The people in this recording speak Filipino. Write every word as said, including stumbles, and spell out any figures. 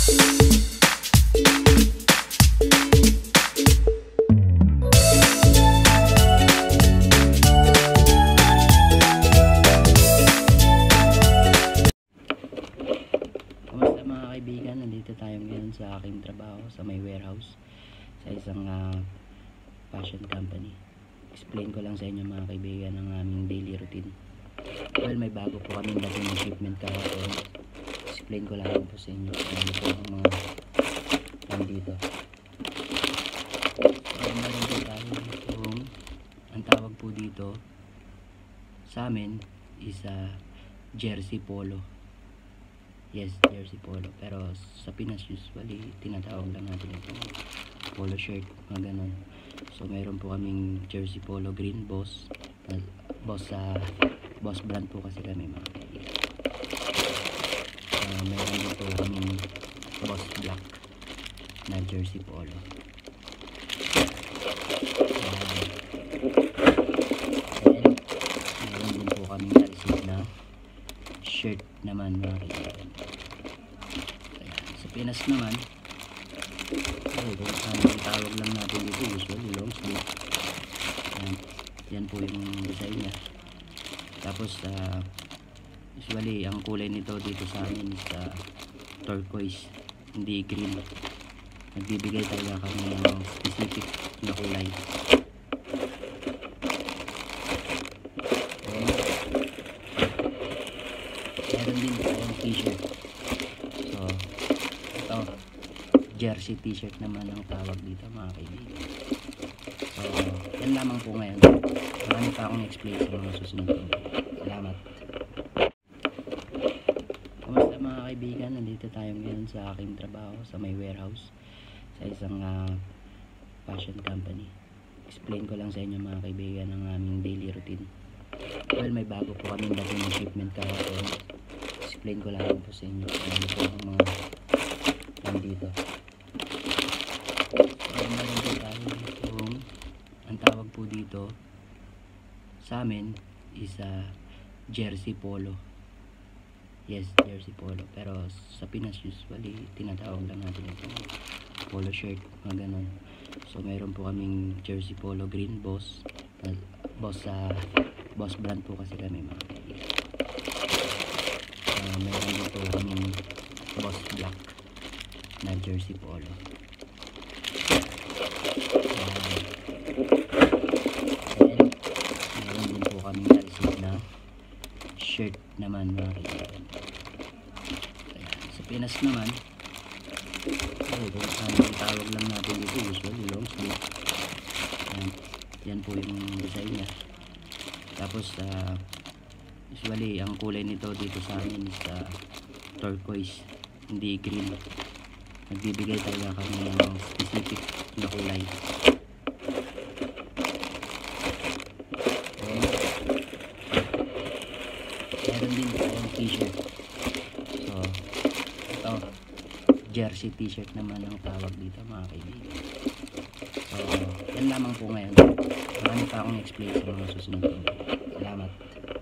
Kamusta mga kaibigan? Nandito tayo ngayon sa aking trabaho sa may warehouse sa isang uh, fashion company. Explain ko lang sa inyo mga kaibigan ang aming daily routine. Well, may bago po kami dating ng shipment kahapon. Explain ko lang po sa inyo ano po ang mga nandito. So, meron po tayo itong, ang tawag po dito sa amin is uh, jersey polo. Yes, jersey polo. Pero sa Pinas usually tinatawag lang natin ito polo shirt, mga ganon. So meron po kaming jersey polo green boss. Uh, boss sa uh, boss brand po kasi kami mga kaibigan. Uh, meron din po kaming boss black na jersey polo. Uh, and meron din po kaming receipt na shirt naman mga kaibigan. Sa Pinas naman, ay, kung ang tawag lang natin dito usually long sleeve. Yan, yan po yung design niya. Tapos uh, usually ang kulay nito dito sa amin is uh, turquoise, hindi green. Nagbibigay talaga kami ng specific na kulay. Meron din tayong t-shirt. So, ito, jersey t-shirt naman ang tawag dito mga kaibigan. So, yan lamang po ngayon. Marami pa akong explain sa mga susunod ko. Salamat. Kamusta mga kaibigan? Nandito tayo ngayon sa aking trabaho sa may warehouse sa isang uh, fashion company. Explain ko lang sa inyo mga kaibigan ang aming daily routine. Well, may bago po kami dating ng shipment kahapon. Explain ko lang po sa inyo ano po ang mga nandito. So, meron po tayo itong, ang tawag po dito sa amin is uh, jersey polo. Yes, jersey polo. Pero sa Pinas usually tinatawag lang natin ito polo shirt, mga ganon. So meron po kaming jersey polo green boss. Uh, boss sa uh, boss brand po kasi kami mga kaibigan. Uh, meron din po kaming boss black na jersey polo. Uh, and meron din po kaming receipt na shirt naman mga kaibigan. Sa Pinas naman, ay, kung ang tawag lang natin dito usually long sleeve. Yan, yan po yung design niya. Tapos uh, usually ang kulay nito dito sa amin is uh, turquoise, hindi green. Nagbibigay talaga kami ng specific na kulay. And meron din tayong t-shirt. So ito, jersey t-shirt naman ang tawag dito mga kaibigan. So yan lamang po ngayon. Marami pa akong explain sa mga susunod ko. Salamat.